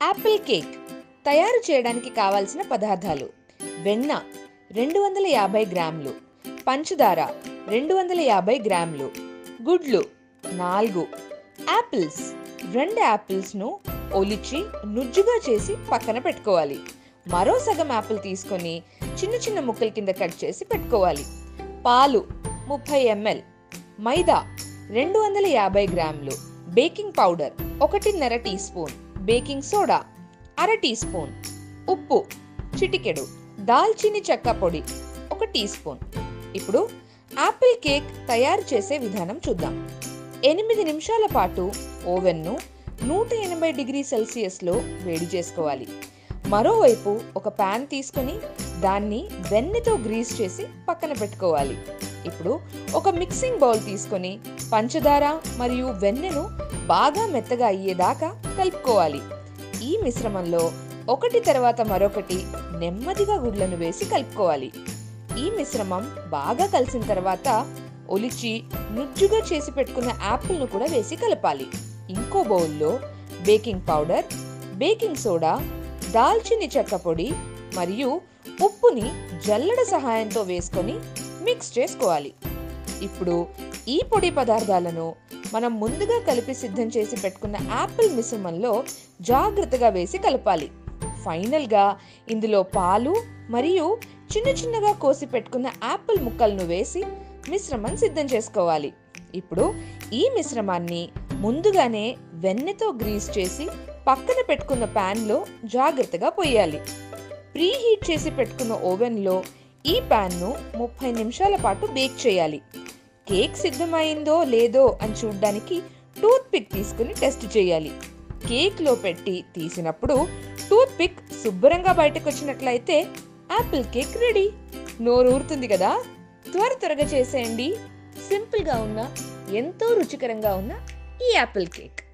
Apple cake తయారు చేయడానికి కావాల్సిన పదార్థాలు: వెన్న 250 గ్రాములు, పంచదార 250 గ్రాములు, గుడ్లు 4, యాపిల్స్ 2 యాపిల్స్ను ఒలిచి నుజ్జుగా చేసి పక్కన పెట్టుకోవాలి. మరో సగం యాపిల్ తీసుకొని చిన్న చిన్న ముక్కల కింద కట్ చేసి పెట్టుకోవాలి. పాలు 30 ml, మైదా 250 గ్రాములు, baking powder 1.5 teaspoon, baking soda 1/2 teaspoon, ఉప్పు చిటికెడు, దాల్చిని చెక్క పొడి 1 టీ స్పూన్. ఇప్పుడు యాపిల్ కేక్ తయారు చేసే విధానం చూద్దాం. 8 నిమిషాల పాటు ఓవెన్ను 180 డిగ్రీ సెల్సియస్లో వేడి చేసుకోవాలి. మరోవైపు ఒక ప్యాన్ తీసుకొని దాన్ని వెన్నతో గ్రీస్ చేసి పక్కన పెట్టుకోవాలి. ఇప్పుడు ఒక మిక్సింగ్ బౌల్ తీసుకొని పంచదార మరియు వెన్నను బాగా మెత్తగా అయ్యేదాకా కలుపుకోవాలి. ఈ మిశ్రమంలో ఒకటి తర్వాత మరొకటి నెమ్మదిగా గుడ్లను వేసి కలుపుకోవాలి. ఈ మిశ్రమం బాగా కలిసిన తర్వాత ఒలిచి నుజ్జుగా చేసి పెట్టుకున్న యాపిల్ను కూడా వేసి కలపాలి. ఇంకో బౌల్లో బేకింగ్ పౌడర్, బేకింగ్ సోడా, దాల్చిని చెక్క పొడి మరియు ఉప్పుని జల్లెడ సహాయంతో వేసుకొని మిక్స్ చేసుకోవాలి. ఇప్పుడు ఈ పొడి పదార్థాలను మనం ముందుగా కలిపి సిద్ధం చేసి పెట్టుకున్న యాపిల్ మిశ్రమంలో జాగ్రత్తగా వేసి కలపాలి. ఫైనల్గా ఇందులో పాలు మరియు చిన్న చిన్నగా కోసి పెట్టుకున్న యాపిల్ ముక్కలను వేసి మిశ్రమం సిద్ధం చేసుకోవాలి. ఇప్పుడు ఈ మిశ్రమాన్ని ముందుగానే వెన్నతో గ్రీస్ చేసి పక్కన పెట్టుకున్న ప్యాన్లో జాగ్రత్తగా పోయాలి. ప్రీహీట్ చేసి పెట్టుకున్న ఓవెన్లో ఈ ప్యాన్ను 30 నిమిషాల పాటు బేక్ చేయాలి. కేక్ సిద్ధమైందో లేదో అని చూడడానికి టూత్ పిక్ తీసుకుని టెస్ట్ చేయాలి. కేక్లో పెట్టి తీసినప్పుడు టూత్ పిక్ శుభ్రంగా బయటకు వచ్చినట్లయితే యాపిల్ కేక్ రెడీ. నోరు ఊరుతుంది కదా, త్వరగా చేసేయండి. సింపుల్గా ఉన్న ఎంతో రుచికరంగా ఉన్న ఈ యాపిల్ కేక్.